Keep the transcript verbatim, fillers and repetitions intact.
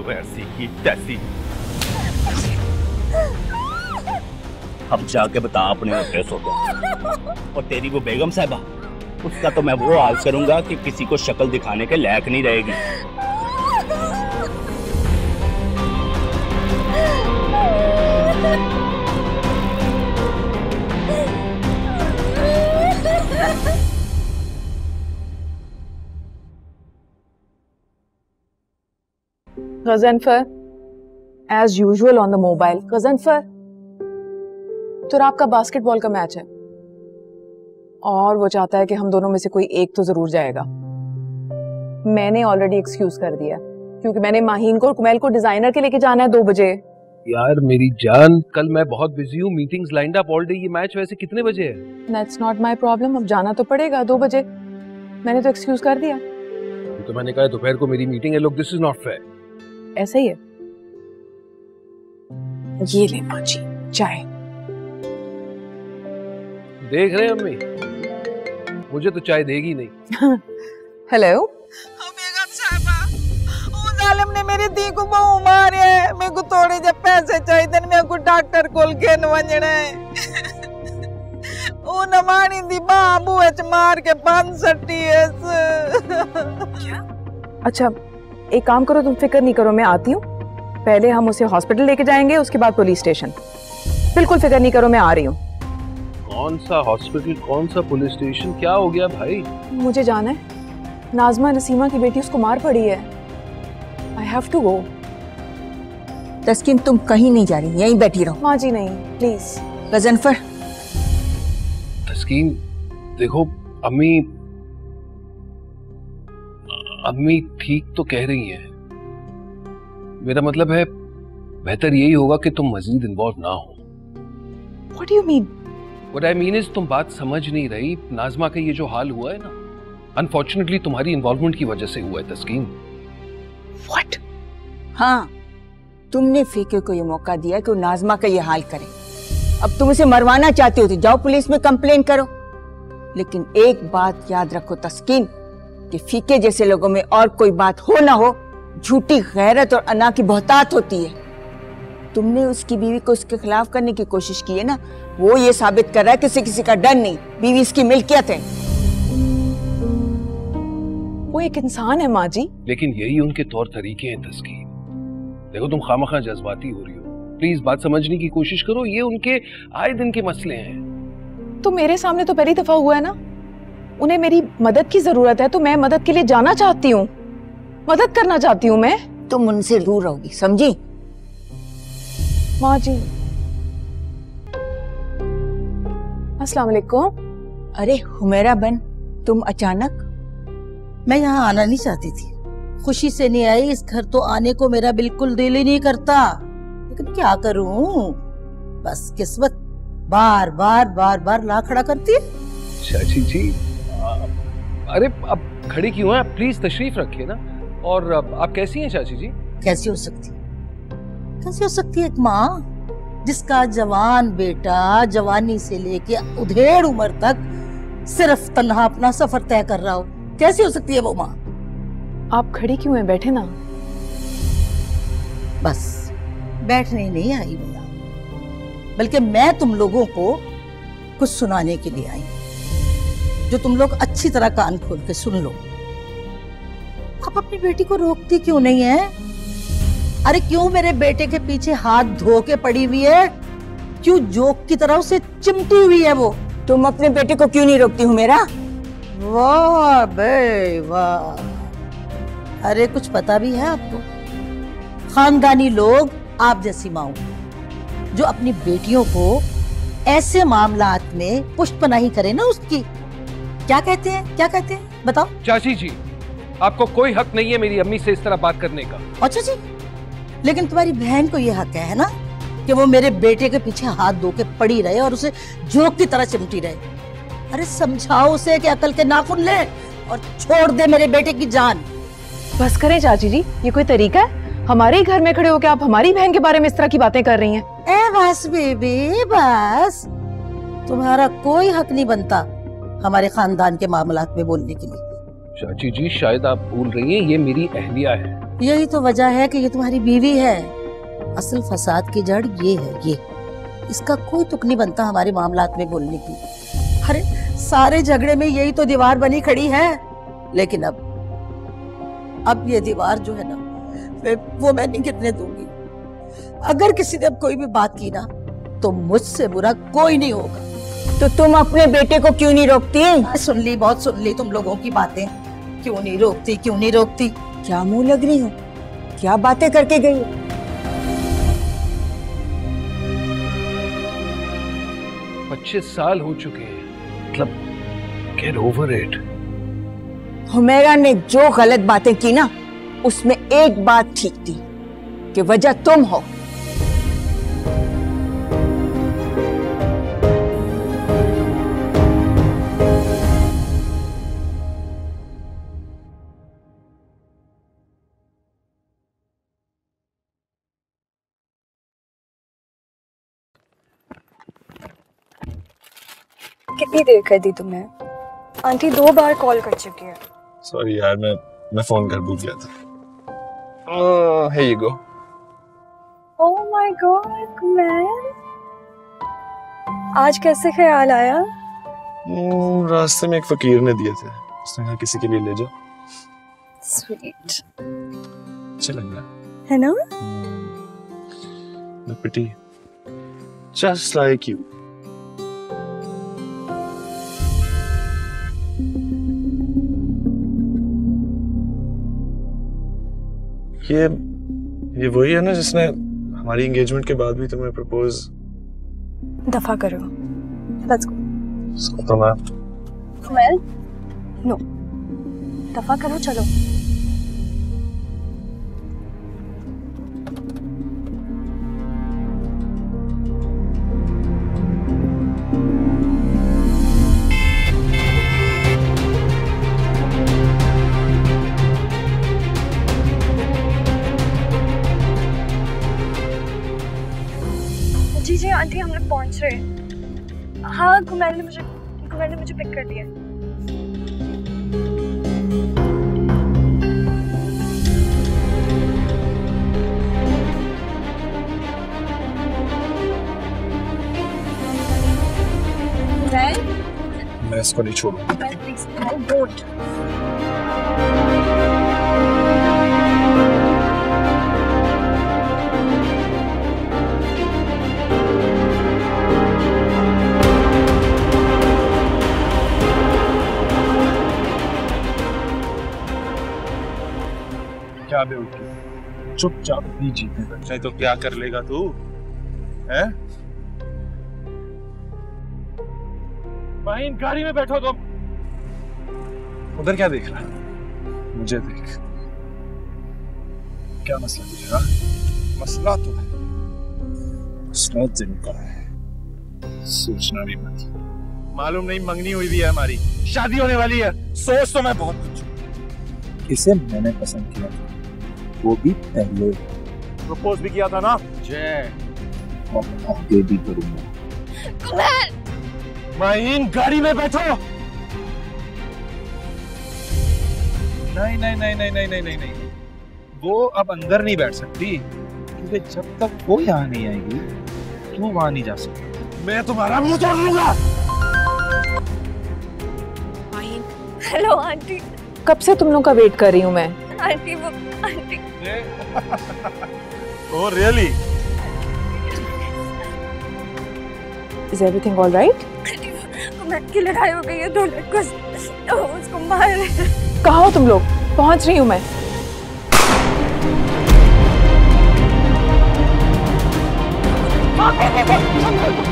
जो ऐसी की तैसी। अब जाके बता अपने वो फेस होते और तेरी वो बेगम साहिबा, उसका तो मैं वो हाल करूंगा कि किसी को शक्ल दिखाने के लायक नहीं रहेगी। Ghazanfar, as usual on the mobile. Ghazanfar, तो रात का बास्केटबॉल का मैच है और वो चाहता है कि हम दोनों में से कोई एक तो जरूर जाएगा। मैंने ऑलरेडी एक्सक्यूज कर दिया क्योंकि मैंने माहीन को और कुमैल को डिजाइनर के लेके जाना है दो बजे। यार मेरी जान, कल मैं बहुत बिजी हूँ, meetings lined up all day. ये मैच वैसे कितने बजे है? That's not my problem, अब जाना तो पड़ेगा दो बजे। मैंने तो एक्सक्यूज कर दिया। तो मैंने कहा दोपहर को मेरी मीटिंग है। लोग, दिस इज नॉट फेयर। ऐसा ही है। ये ले माँ जी चाय। देख रहे हैं अम्मी, मुझे तो चाय देगी नहीं। हेलो बेगम साहबा, वो जालिम ने मेरी धी को बहु मारे है। मेरे को थोड़े जे पैसे चाहिए, मेरे को डॉक्टर कोल घेन वंजना है। वो नमानी दी बाबू एच मार के बंद सट्टी है। क्या? अच्छा एक काम करो, तुम फिक्र नहीं करो, मैं आती हूँ। पहले हम उसे हॉस्पिटल लेके जाएंगे, उसके बाद पुलिस स्टेशन। बिल्कुल फिक्र नहीं करो, मैं आ रही हूँ। कौन सा हॉस्पिटल, कौन सा पुलिस स्टेशन, क्या हो गया भाई? मुझे जाना है। नाज़मा नसीमा की बेटी उसको मार पड़ी है। I have to go। तस्कीन तुम कहीं नहीं जा रही, यहीं बैठी रहो। माँ जी नहीं, प्लीज। गजनफर। तस्कीन देखो, अम्मी अम्मी ठीक तो कह रही हैं। मेरा मतलब है बेहतर यही होगा कि तुम मजीद इन्वॉल्व ना हो। What do you mean? What I mean is तुम बात समझ नहीं रही। नाज़मा का ये जो हाल हुआ है ना, अनफॉर्चुनेटली तुम्हारी इन्वॉल्वमेंट की वजह से हुआ है तस्कीन। What? हाँ, तुमने फीके को ये मौका दिया कि वो नाज़मा का ये हाल करे। अब तुम उसे मरवाना चाहते हो तो जाओ पुलिस में कंप्लेन करो। लेकिन एक बात याद रखो तस्कीन, कि फीके जैसे लोगों में और कोई बात हो ना हो, झूठी गैरत और अना की बहुतात होती है। तुमने उसकी बीवी को उसके खिलाफ करने की कोशिश की है ना, वो ये साबित कर रहा है किसी किसी का डर नहीं, बीवी इसकी मिल्कियत है। वो एक इंसान है माँ जी। लेकिन यही उनके तौर तरीके हैं तस्कीन। देखो तुम खामखा जज्बाती हो रही हो, प्लीज बात समझने की कोशिश करो। ये उनके आए दिन के मसले हैं। तो मेरे सामने तो पहली दफा हुआ है ना। उन्हें मेरी मदद की जरूरत है तो मैं मदद के लिए जाना चाहती हूँ, मदद करना चाहती हूँ मैं। तुम उनसे दूर रहोगी, समझी? माँ जी अस्सलाम वालेकुम। अरे हुमैरा बन, तुम अचानक? मैं यहाँ आना नहीं चाहती थी, खुशी से नहीं आई। इस घर तो आने को मेरा बिल्कुल दिल ही नहीं करता, लेकिन क्या करूँ, बस किस्मत बार बार बार बार ला खड़ा करती है। चाची जी, अरे अब खड़ी क्यों हैं? प्लीज तशरीफ रखिए ना। और आप कैसी हैं चाची जी? कैसी हो सकती कैसी हो सकती है एक माँ जिसका जवान बेटा जवानी से लेके उधेड़ उम्र तक सिर्फ तन्हा अपना सफर तय कर रहा हो? कैसी हो सकती है वो माँ? आप खड़ी क्यों हैं? बैठे ना। बस बैठने नहीं आई मैं, बल्कि मैं तुम लोगों को कुछ सुनाने के लिए आई, जो तुम लोग अच्छी तरह कान खोल के सुन लो। आप अपनी बेटी को रोकती क्यों नहीं है? अरे क्यों मेरे बेटे के पीछे हाथ धो के पड़ी हुई है? क्यों जोक की तरह उसे चिमटी हुई है वो? तुम अपने बेटे को क्यों नहीं रोकती हो मेरा? वाह बे वाह। अरे कुछ पता भी है आपको? खानदानी लोग आप जैसी माओ जो अपनी बेटियों को ऐसे मामलात में पुष्टपनाही करे ना उसकी, क्या कहते हैं क्या कहते हैं बताओ? चाची जी, आपको कोई हक नहीं है मेरी अम्मी से इस तरह बात करने का। अच्छा जी, लेकिन तुम्हारी बहन को ये हक है ना कि वो मेरे बेटे के पीछे हाथ धो के पड़ी रहे और उसे जोक की तरह चिमटी रहे। अरे समझाओ उसे कि अकल के नाखून ले और छोड़ दे मेरे बेटे की जान। बस करें चाची जी, ये कोई तरीका है? हमारे ही घर में खड़े होकर आप हमारी बहन के बारे में इस तरह की बातें कर रही हैं। ए बस बेबी बस, तुम्हारा कोई हक नहीं बनता हमारे खानदान के मामलात में बोलने के लिए। चाची जी शायद आप भूल रही हैं, ये मेरी अहलिया है। यही तो वजह है कि ये तुम्हारी बीवी है। असल फसाद की जड़ ये है, ये इसका कोई तुक नहीं बनता हमारे मामलात में बोलने की। अरे सारे झगड़े में यही तो दीवार बनी खड़ी है। लेकिन अब अब ये दीवार जो है ना, वो मैं नहीं गिरने दूंगी। अगर किसी ने अब कोई भी बात की ना, तो मुझसे बुरा कोई नहीं होगा। तो तुम अपने बेटे को क्यों नहीं रोकती? सुन ली, बहुत सुन ली तुम लोगों की बातें। क्यों नहीं रोकती, क्यों नहीं रोकती? क्या मुंह लग रही हो? क्या बातें करके गई हो? पच्चीस साल हो चुके हैं, मतलब गेट ओवर इट। हुमैरा ने जो गलत बातें की ना, उसमें एक बात ठीक थी कि वजह तुम हो। कितनी देर कर दी तुमने? आंटी दो बार कॉल कर चुकी है। सॉरी यार, मैं मैं फोन कर भूल गया था। Oh, here you go. Oh my God man, आज कैसे ख्याल आया? हम्म, रास्ते में एक फकीर ने दिए थे, उसने कहा किसी के लिए ले जाओ। स्वीट अच्छा लग रहा है ना? है। pretty, just like you. ये ये वही है ना जिसने हमारी एंगेजमेंट के बाद भी तुम्हें प्रपोज? दफा करो, लेट्स गो। इसको तो मैं वेल नो, दफा करो, चलो। जी जी आंटी, हम लोग पहुंच रहे हैं। हाँ, कुमैल ने मुझे कुमैल ने मुझे पिक कर लिया। मैं इसको नहीं छोड़ूंगा। Please don't. क्या बेवकूफ, चुपचाप अपनी जीत में बैठ। नहीं तो क्या कर लेगा तू? हैं? माहिन, गाड़ी में बैठो तुम। उधर क्या देख रहा है? मुझे देख। क्या मसला तुझे? हाँ? मसला तो है, मसला जिनका है, सोचना भी मत। मालूम नहीं मंगनी हुई भी है हमारी, शादी होने वाली है। सोच तो मैं बहुत कुछ। इसे मैंने पसंद किया था, वो भी पहले प्रपोज भी किया था ना। जय, और आगे भी करूंगा। माहीन, गाड़ी में बैठो। नहीं नहीं नहीं नहीं नहीं नहीं नहीं नहीं, वो अब अंदर नहीं बैठ सकती, क्योंकि जब तक वो यहाँ नहीं आएगी तू वहां नहीं जा सकती। मैं तुम्हारा मुंह तोड़ लूंगा। Maheen, hello aunty. कब से तुम लोग का वेट कर रही हूँ मैं। आंटी वो aunty. Oh really? Is everything all right? Kumail की लड़ाई हो गई है, दो लड़कों उसको मार रहे हैं। कहाँ हो तुम लोग? पहुंच रही हूँ मैं। हाँ, हाँ, हाँ, हाँ, हाँ, हाँ,